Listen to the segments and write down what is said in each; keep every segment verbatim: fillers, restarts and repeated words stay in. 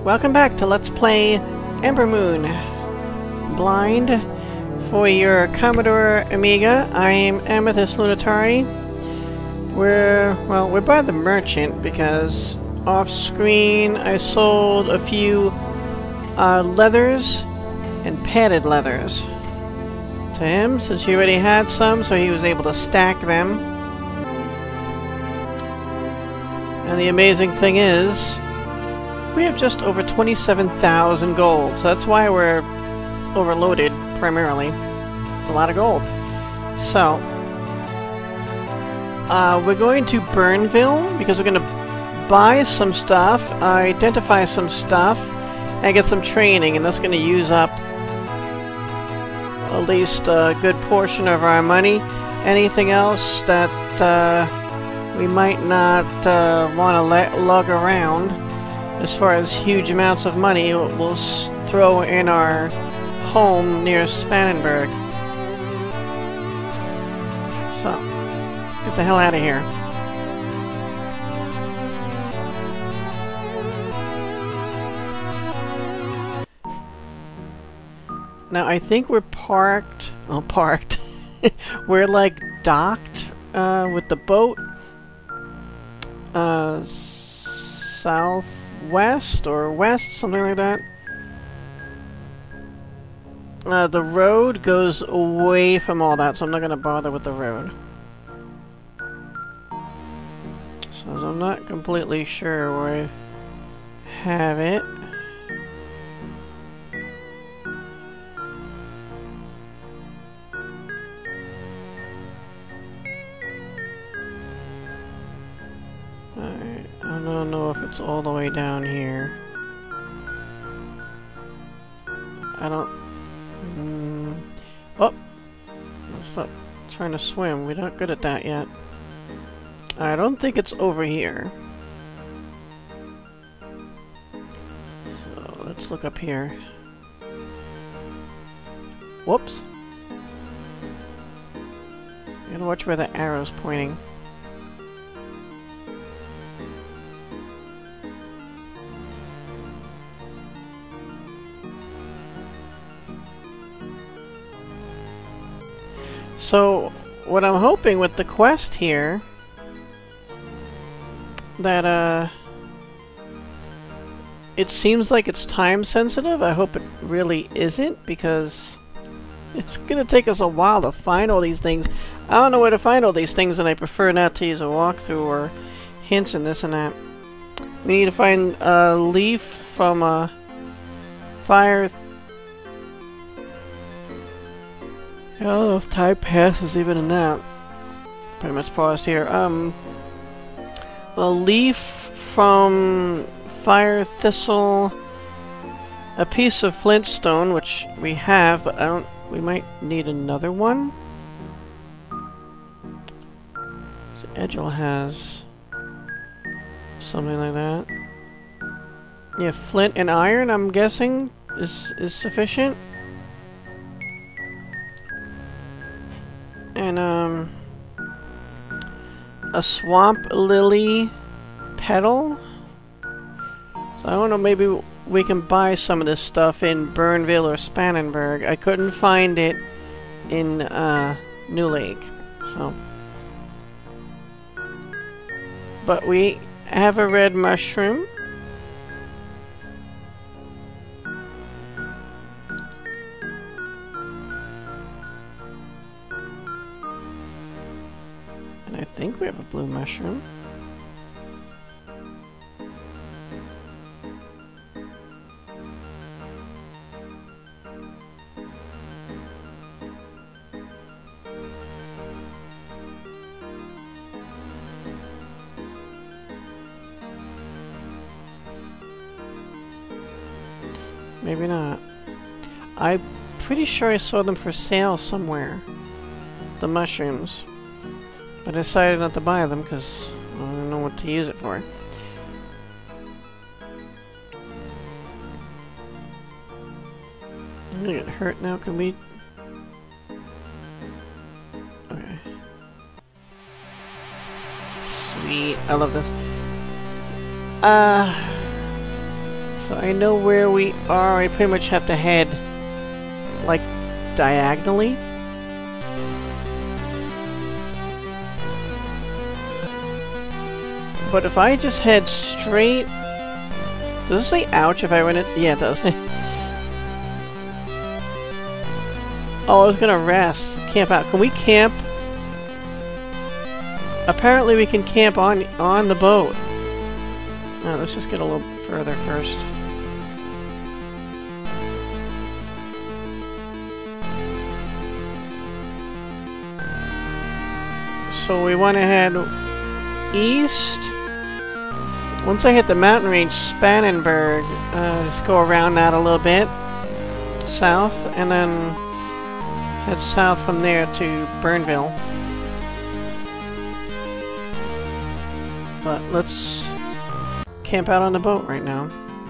welcome back to Let's Play Ambermoon Blind for your Commodore Amiga. I'm Amethyst Lunatari. We're, well, we're by the merchant because off-screen I sold a few uh, leathers and padded leathers to him since he already had some, so he was able to stack them. And the amazing thing is, we have just over twenty-seven thousand gold, so that's why we're overloaded, primarily. It's a lot of gold. So, uh, we're going to Burnville, because we're going to buy some stuff, identify some stuff, and get some training, and that's going to use up at least a good portion of our money. Anything else that uh, we might not uh, want to lug around, as far as huge amounts of money, we'll s throw in our home near Spannenberg. So, let's get the hell out of here. Now, I think we're parked... Oh, parked. We're, like, docked uh, with the boat. Uh... southwest or west, something like that. Uh, the road goes away from all that, so I'm not going to bother with the road. So I'm not completely sure where I have it. Alright, I don't know if it's all the way down here. I don't... Mm, oh! Let's stop trying to swim. We're not good at that yet. I don't think it's over here. So, let's look up here. Whoops! You gotta watch where the arrow's pointing. So, what I'm hoping with the quest here, that, uh, it seems like it's time sensitive. I hope it really isn't, because it's gonna take us a while to find all these things. I don't know where to find all these things, and I prefer not to use a walkthrough or hints and this and that. We need to find a leaf from a fire... I don't know if time passes even in that. Pretty much paused here. Um, a leaf from fire thistle, a piece of flintstone, which we have, but I don't. We might need another one. So Edgel has something like that. Yeah, flint and iron, I'm guessing, is is sufficient. And, um, a swamp lily petal. So I don't know, maybe we can buy some of this stuff in Burnville or Spannenberg. I couldn't find it in, uh, New Lake. So. But we have a red mushroom. I think we have a blue mushroom. Maybe not. I'm pretty sure I saw them for sale somewhere. The mushrooms. I decided not to buy them because I don't know what to use it for. I'm gonna get hurt now, can we... Okay. Sweet, I love this. Uh... So I know where we are. I pretty much have to head, like, diagonally. But if I just head straight... Does it say ouch if I run it? Yeah, it does. Oh, I was gonna rest. Camp out. Can we camp? Apparently we can camp on on the boat. Oh, let's just get a little further first. So we want to head east. Once I hit the mountain range, Spannenberg, uh, just go around that a little bit. South, and then head south from there to Burnville. But let's camp out on the boat right now.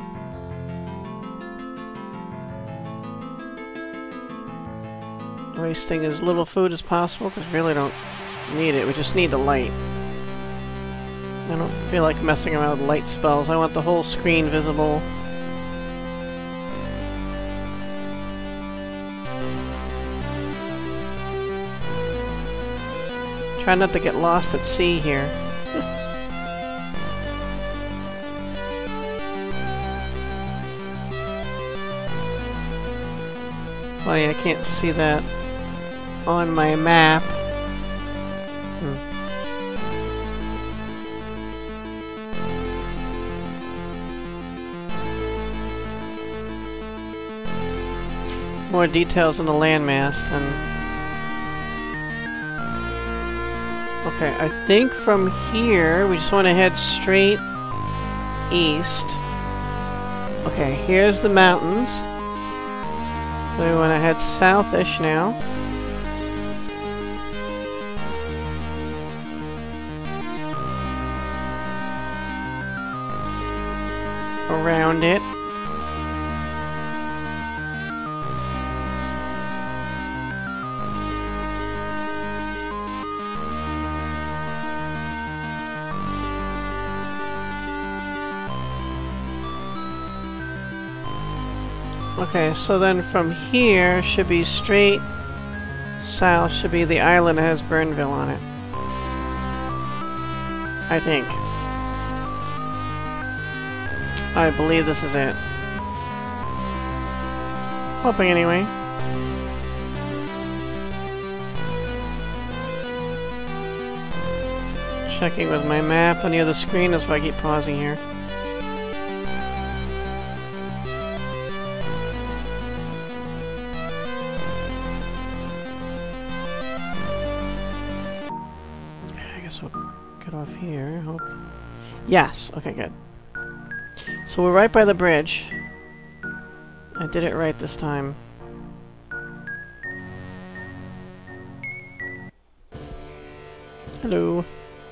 Wasting as little food as possible, because we really don't need it. We just need the light. I don't feel like messing around with light spells. I want the whole screen visible. Try not to get lost at sea here. Funny, I can't see that on my map. Hmm. More details in the landmass and okay, I think from here we just want to head straight east. Okay, here's the mountains. So we want to head south-ish now. Around it. Okay, so then from here should be straight south, should be the island that has Burnville on it. I think. I believe this is it. Hoping anyway. Checking with my map on the other screen, that's why I keep pausing here. Off here, hope. Yes, okay, good. So we're right by the bridge. I did it right this time. Hello.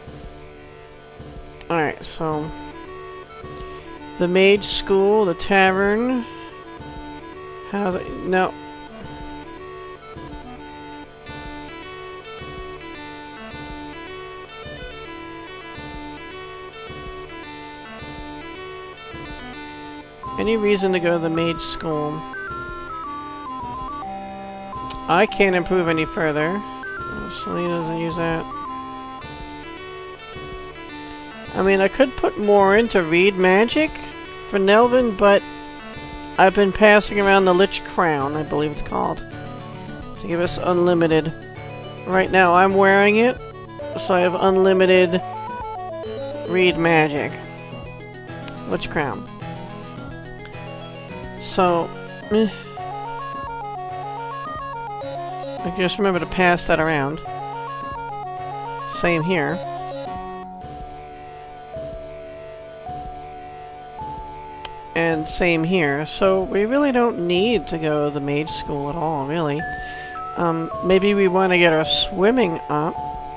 Alright, so the mage school, the tavern. How's it? No. Any reason to go to the mage school? I can't improve any further. Selena doesn't use that. I mean, I could put more into read magic for Nelvin, but I've been passing around the Lich Crown, I believe it's called, to give us unlimited. Right now I'm wearing it, so I have unlimited read magic. Lich Crown. So, eh. I can just remember to pass that around. Same here. And same here. So we really don't need to go to the mage school at all, really. Um, maybe we want to get our swimming up.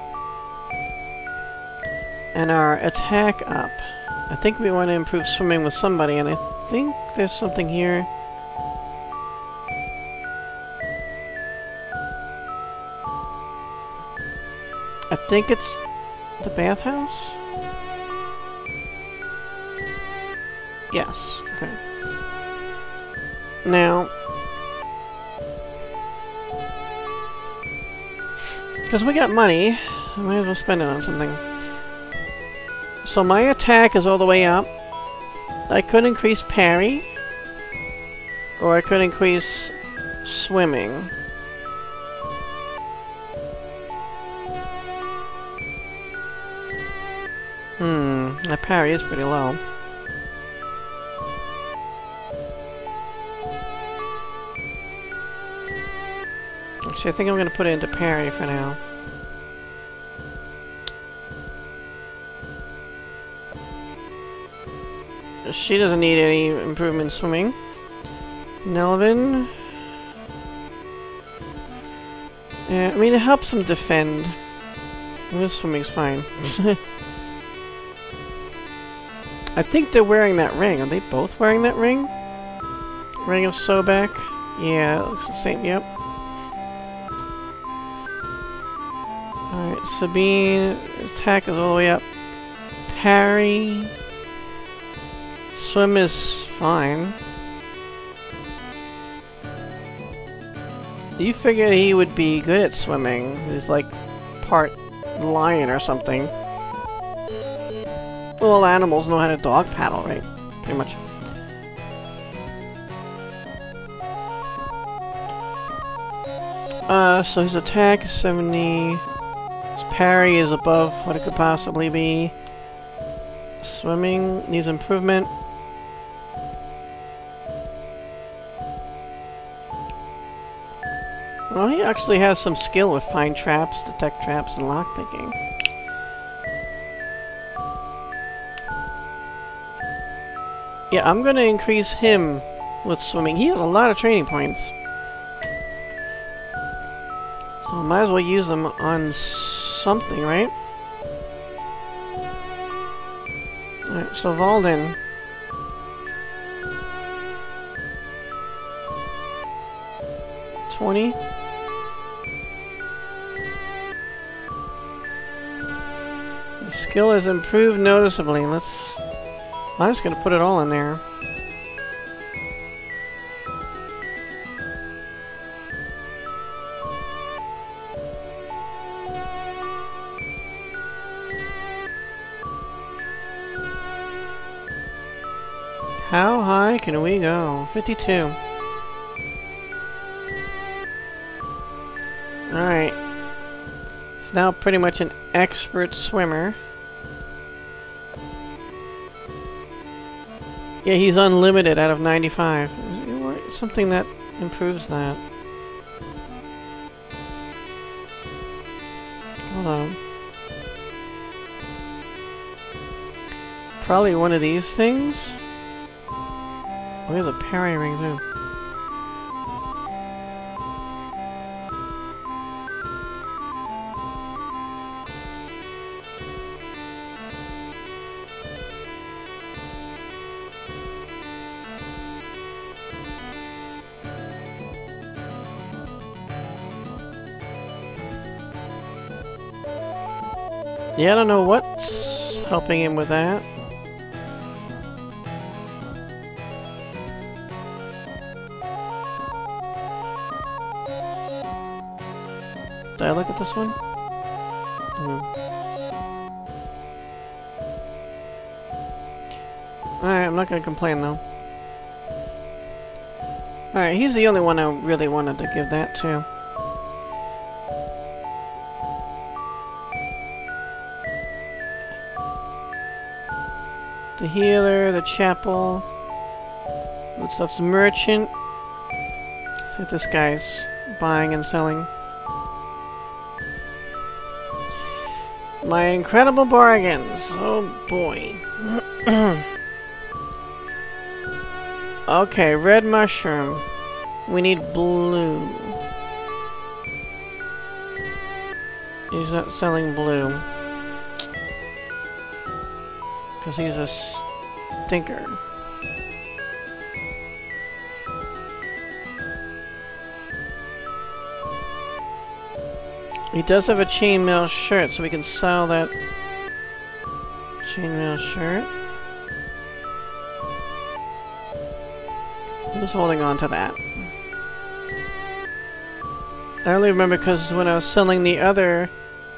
And our attack up. I think we want to improve swimming with somebody, and I think there's something here. I think it's the bathhouse? Yes, okay. Now, because we got money, I might as well spend it on something. So my attack is all the way up. I could increase parry, or I could increase swimming. Hmm, my parry is pretty low. Actually, I think I'm going to put it into parry for now. She doesn't need any improvement in swimming. Nelvin. Yeah, I mean, it helps him defend. This swimming's fine. I think they're wearing that ring. Are they both wearing that ring? Ring of Sobek? Yeah, it looks the same. Yep. Alright, Sabine. Attack is all the way up. Parry. Swim is fine. You figured he would be good at swimming. He's like part lion or something. All animals know how to dog paddle, right? Pretty much. Uh, so his attack is seventy. His parry is above what it could possibly be. Swimming needs improvement. Well, he actually has some skill with find traps, detect traps, and lockpicking. Yeah, I'm gonna increase him with swimming. He has a lot of training points. So might as well use them on something, right? Alright, so Valden. twenty. The skill has improved noticeably. Let's... I'm just gonna put it all in there. How high can we go? fifty-two. Alright. He's now pretty much an expert swimmer. Yeah, he's unlimited out of ninety-five. Something that improves that. Hold on. Probably one of these things? Oh, he has a parry ring too. Yeah, I don't know what's helping him with that. Did I look at this one? Hmm. Alright, I'm not gonna complain though. Alright, he's the only one I really wanted to give that to. The healer, the chapel, that stuff's merchant. See what this guy's buying and selling. My incredible bargains. Oh boy. Okay, red mushroom. We need blue. He's not selling blue. Because he's a stinker. He does have a chainmail shirt, so we can sell that chainmail shirt. Just holding on to that. I only remember because when I was selling the other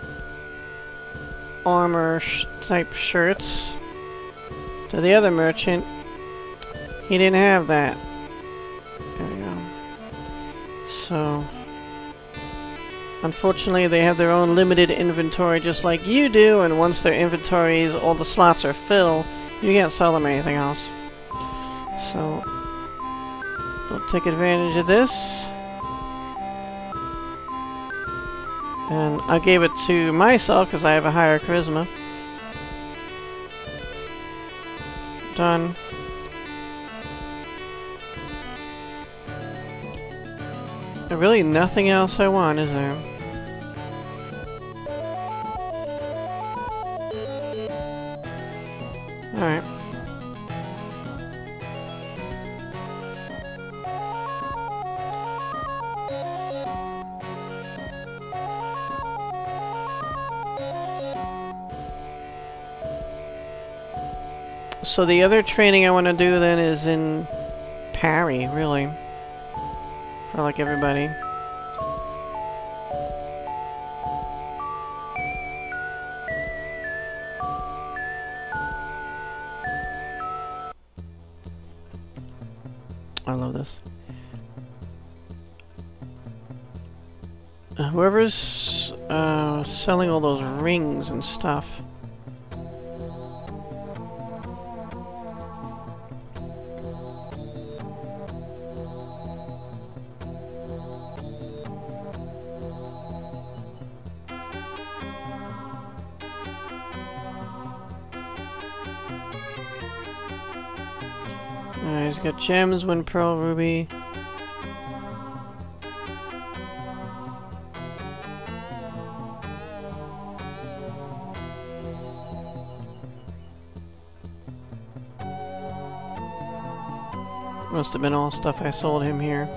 armor sh type shirts to the other merchant, he didn't have that. There we go. So, unfortunately, they have their own limited inventory just like you do, and once their inventories, all the slots are filled, you can't sell them anything else. So, we'll take advantage of this. And I gave it to myself because I have a higher charisma. Done. There's really nothing else I want, is there? Alright. So the other training I want to do then is in parry, really. For like everybody. I love this. Uh, whoever's uh, selling all those rings and stuff. Alright, he's got gems, one pearl, ruby. Must have been all stuff I sold him here.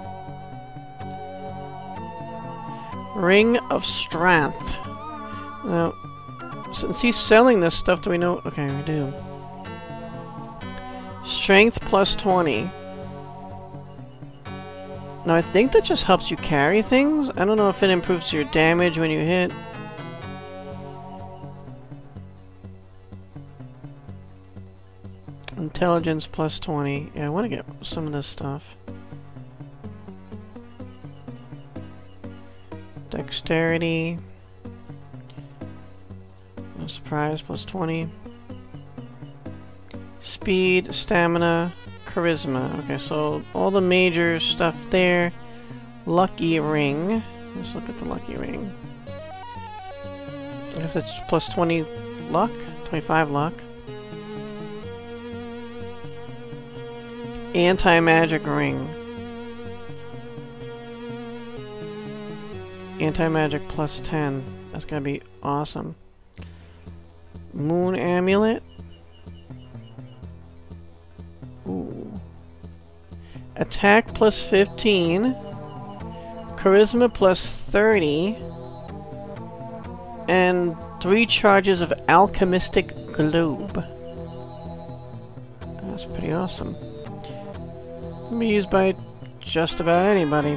Ring of Strength. Now, since he's selling this stuff, do we know? Okay, we do. Strength plus twenty. Now I think that just helps you carry things. I don't know if it improves your damage when you hit. Intelligence plus twenty. Yeah, I want to get some of this stuff. Dexterity. No surprise, plus twenty. Speed, stamina, charisma. Okay, so all the major stuff there. Lucky ring. Let's look at the lucky ring. I guess it's plus twenty luck? twenty-five luck. Anti-magic ring. Anti-magic plus ten. That's gonna be awesome. Moon amulet. Ooh. Attack plus fifteen. Charisma plus thirty. And three charges of alchemistic globe. That's pretty awesome. Can be used by just about anybody.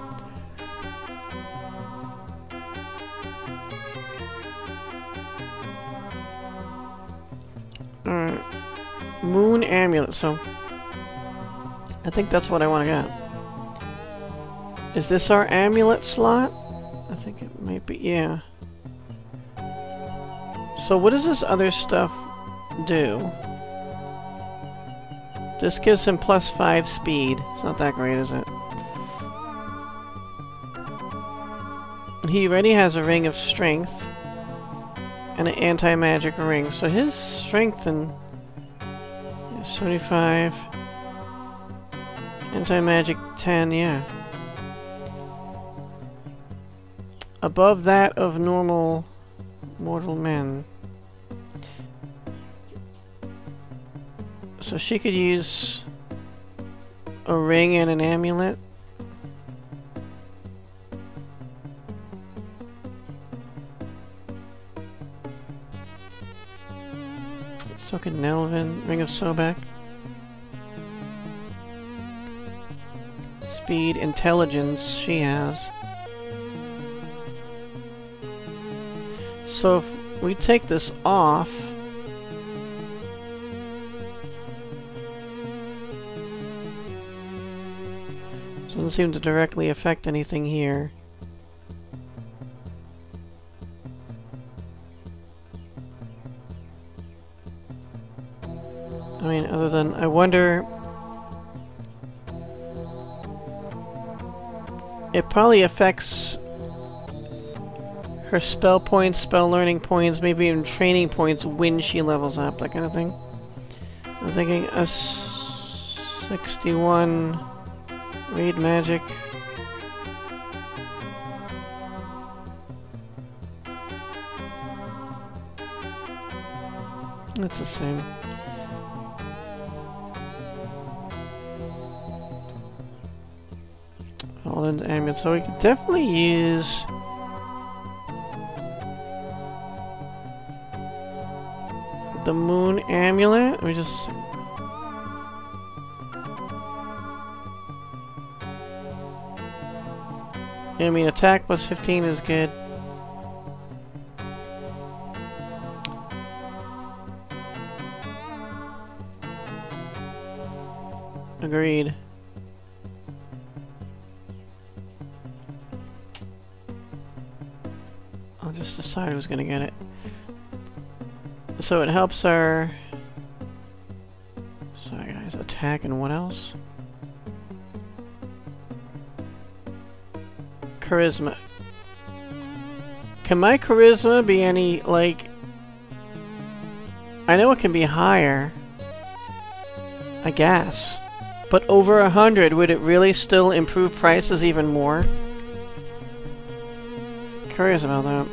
Alright. Moon amulet, so I think that's what I want to get. Is this our amulet slot? I think it might be, yeah. So what does this other stuff do? This gives him plus five speed. It's not that great, is it? He already has a ring of strength and an anti-magic ring. So his strength and seventy-five, anti-magic ten, yeah. Above that of normal mortal men. So she could use a ring and an amulet. So could Nelvin, Ring of Sobek. speed, intelligence she has. So if we take this off, doesn't seem to directly affect anything here. I mean, other than, I wonder... It probably affects her spell points, spell learning points, maybe even training points when she levels up, that kind of thing. I'm thinking a sixty-one read magic. It's the same. All in amulet, so we could definitely use the moon amulet. Let me just. I mean, attack plus fifteen is good. Agreed. I'll just decide who's gonna get it. So it helps our... Sorry guys, attack and what else? Charisma. Can my charisma be any, like... I know it can be higher. I guess. But over a hundred, would it really still improve prices even more? Curious about that.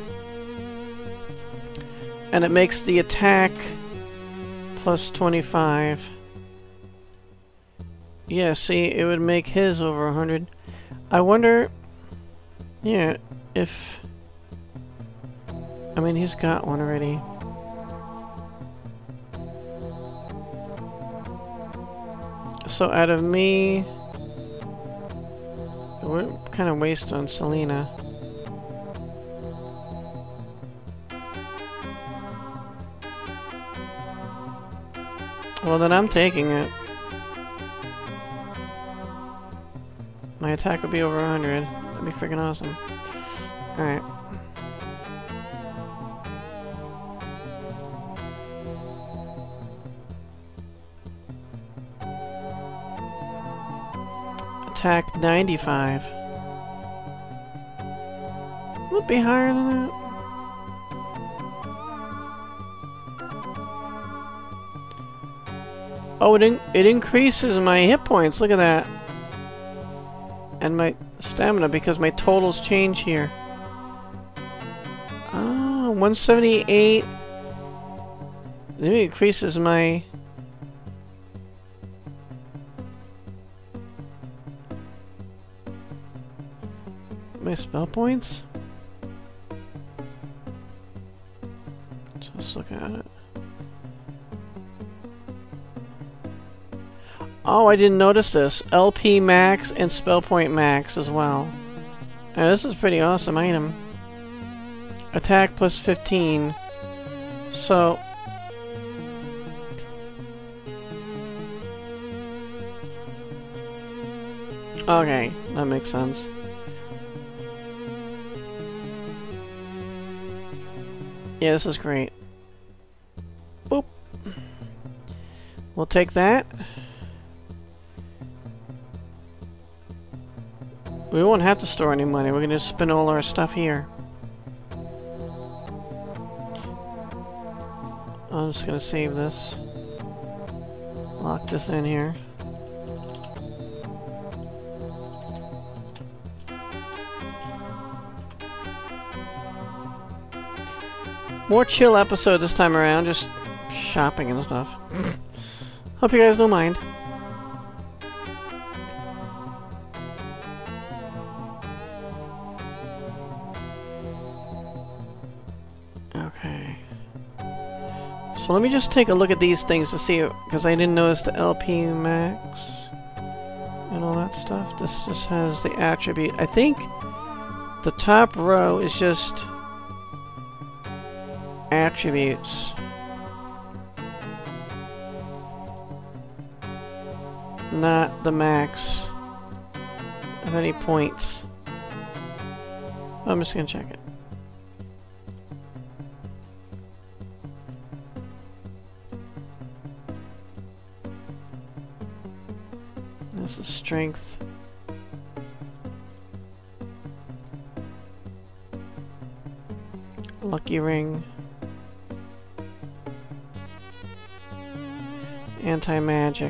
And it makes the attack plus twenty-five. Yeah, see, it would make his over a hundred. I wonder... Yeah, if... I mean, he's got one already. So out of me... We're kind of waste on Selena. Well, then I'm taking it. My attack would be over one hundred. That'd be freaking awesome. Alright. Attack ninety-five. Would be higher than that. Oh, it, in it increases my hit points. Look at that. And my stamina, because my totals change here. Oh, one seventy-eight. It increases my... my spell points? So let's look at it. Oh, I didn't notice this. L P max and spell point max as well. Now, this is a pretty awesome item. Attack plus fifteen. So... Okay, that makes sense. Yeah, this is great. Boop. We'll take that. We won't have to store any money. We're gonna just spend all our stuff here. I'm just gonna save this. Lock this in here. More chill episode this time around, just shopping and stuff. Hope you guys don't mind. Okay. So let me just take a look at these things to see, because I didn't notice the L P max and all that stuff. This just has the attribute. I think the top row is just attributes. Not the max of any points. I'm just gonna check it. This is strength. Lucky ring. Anti-magic.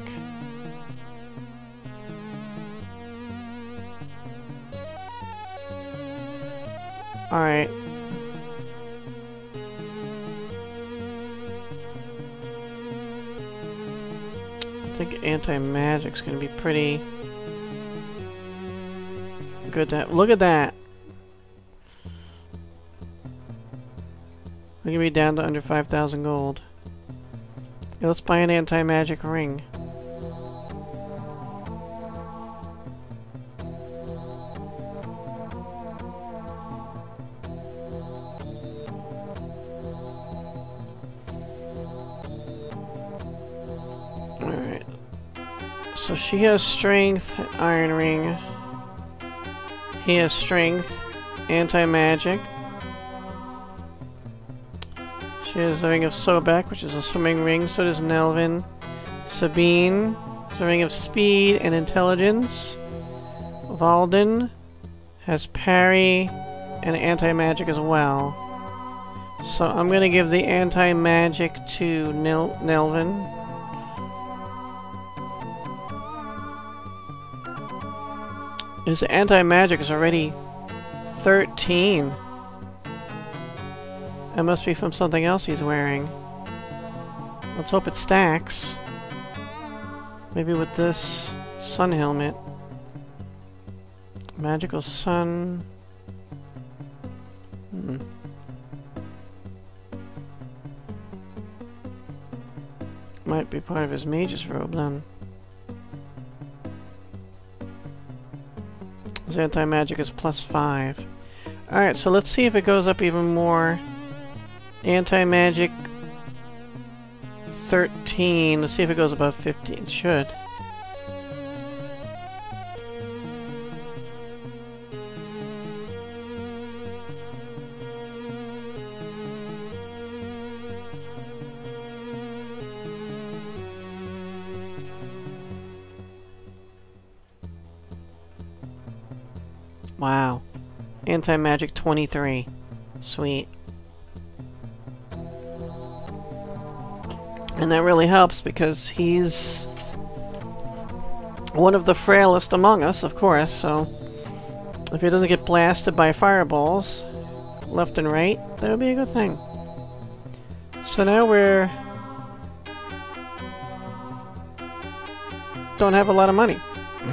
Alright. I think anti-magic's gonna be pretty good to have. Look at that! We're gonna be down to under five thousand gold. Yeah, let's buy an anti-magic ring. So she has strength, iron ring. He has strength, anti-magic. She has the ring of Sobek, which is a swimming ring. So does Nelvin. Sabine has a ring of speed and intelligence. Valden has parry and anti-magic as well. So I'm gonna give the anti-magic to Nel Nelvin. His anti-magic is already thirteen. That must be from something else he's wearing. Let's hope it stacks. Maybe with this sun helmet. Magical sun. Hmm. Might be part of his mage's robe then. His anti-magic is plus five. Alright, so let's see if it goes up even more. Anti-magic thirteen. Let's see if it goes above fifteen. It should. Wow. Anti-magic twenty-three. Sweet. And that really helps because he's one of the frailest among us, of course, so if he doesn't get blasted by fireballs left and right, that would be a good thing. So now we're don't have a lot of money.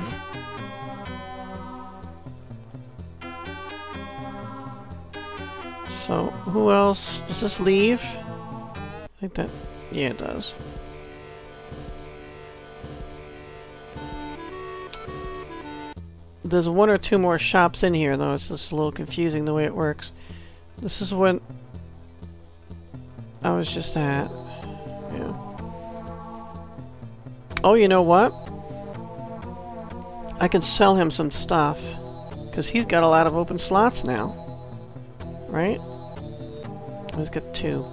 So, who else? Does this leave? I think that... yeah, it does. There's one or two more shops in here, though. It's just a little confusing the way it works. This is what I was just at. Yeah. Oh, you know what? I can sell him some stuff. Because he's got a lot of open slots now. Right? He's got two.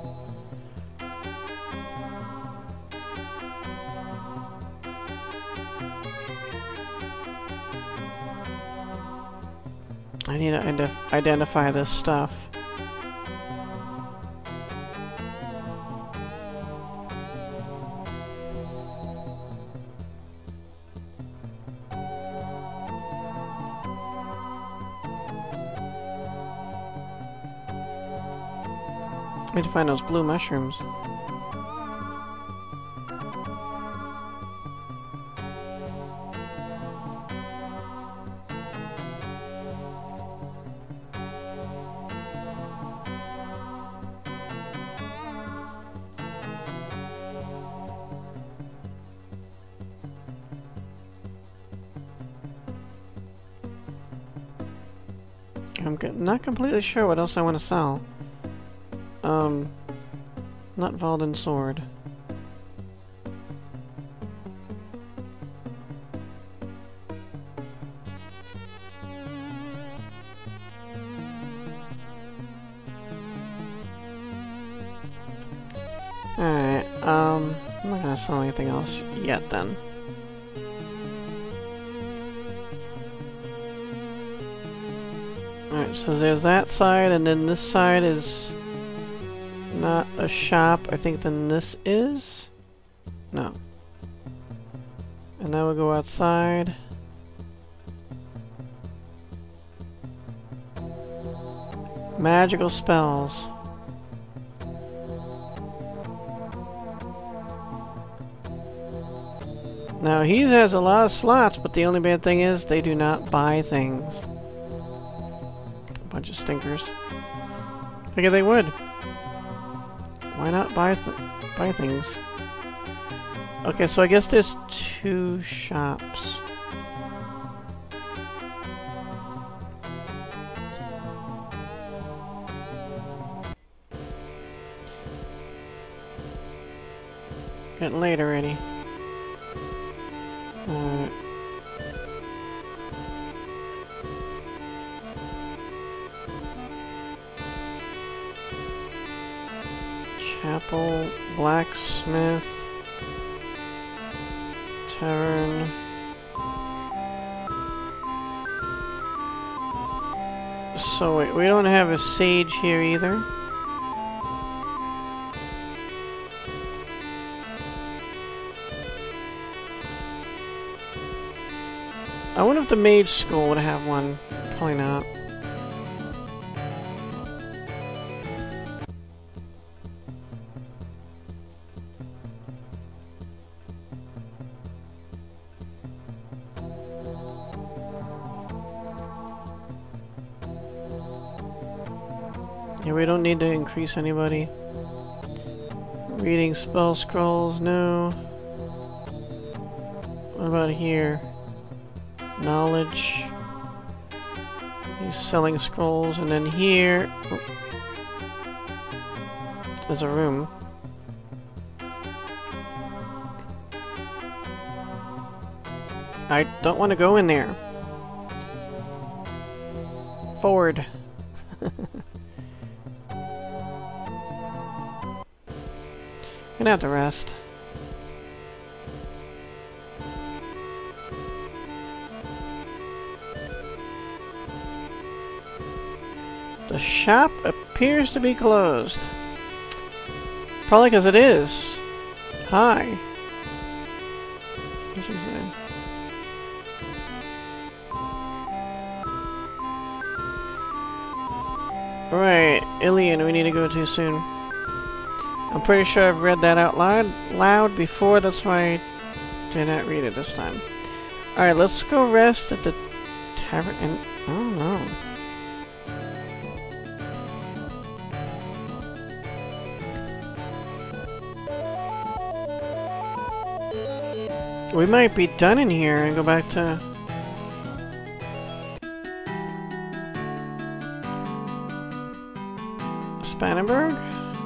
I need to ident- identify this stuff. I need to find those blue mushrooms. I'm not completely sure what else I want to sell. Um, not Valden Sword. Alright, um, I'm not gonna sell anything else yet then. Alright, so there's that side, and then this side is not a shop. I think then this is? No. And now we'll go outside. Magical spells. Now he has a lot of slots, but the only bad thing is they do not buy things. A bunch of stinkers. Figure they would. Why not buy th buy things? Okay, so I guess there's two shops. Getting late already. Alright. Chapel, blacksmith, tavern. So wait, we don't have a sage here either. I wonder if the mage school would have one. Probably not. Yeah, we don't need to increase anybody. Reading spell scrolls, no. What about here? Knowledge. He's selling scrolls, and then here oh, there's a room. I don't want to go in there. Forward. Gonna have to rest. The shop appears to be closed. Probably because it is. Hi. What's she saying? Alright, Ilian, we need to go to soon. I'm pretty sure I've read that out loud, loud before, that's why I did not read it this time. Alright, let's go rest at the tavern and... oh no. We might be done in here and go back to... Spannenberg?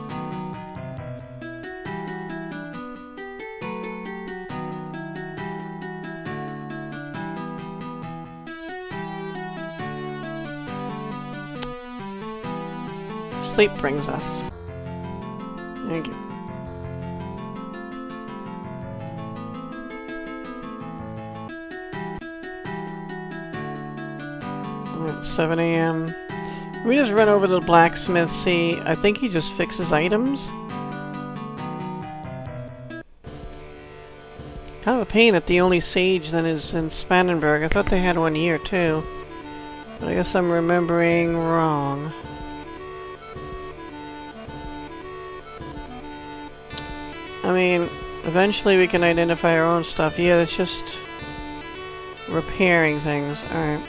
Sleep brings us. Thank you. seven A M We just run over to the blacksmith, see, I think he just fixes items. Kind of a pain that the only sage then is in Spannenberg. I thought they had one here too. But I guess I'm remembering wrong. I mean, eventually we can identify our own stuff. Yeah, it's just repairing things. Alright.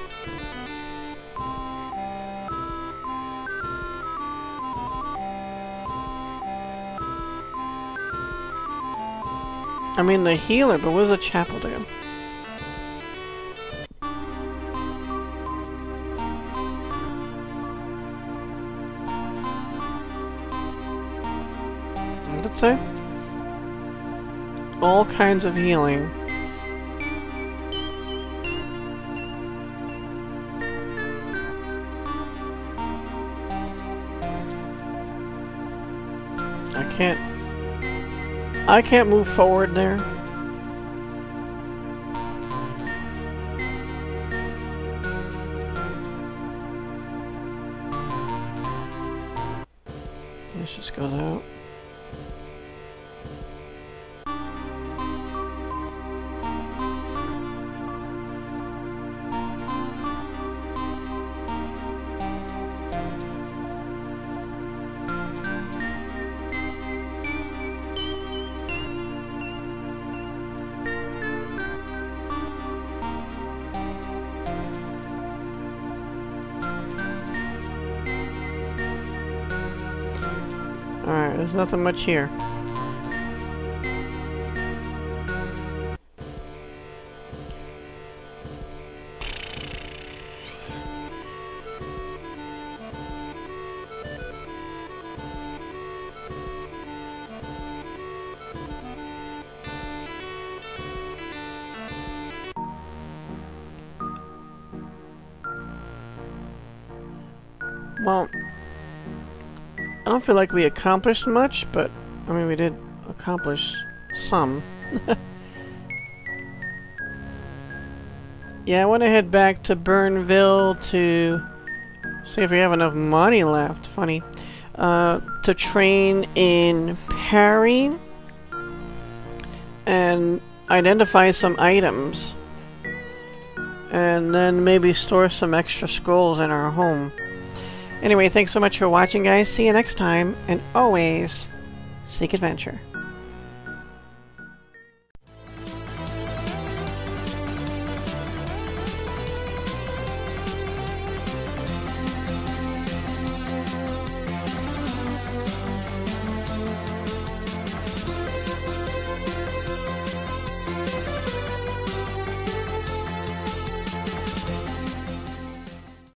I mean, the healer, but what does a chapel do? What did it say? All kinds of healing. I can't... I can't move forward there. This just goes out. Alright, there's nothing much here. Well, I don't feel like we accomplished much, but, I mean, we did accomplish some. Yeah, I want to head back to Burnville to see if we have enough money left. Funny. Uh, to train in parrying and identify some items. And then maybe store some extra scrolls in our home. Anyway, thanks so much for watching, guys. See you next time, and always seek adventure.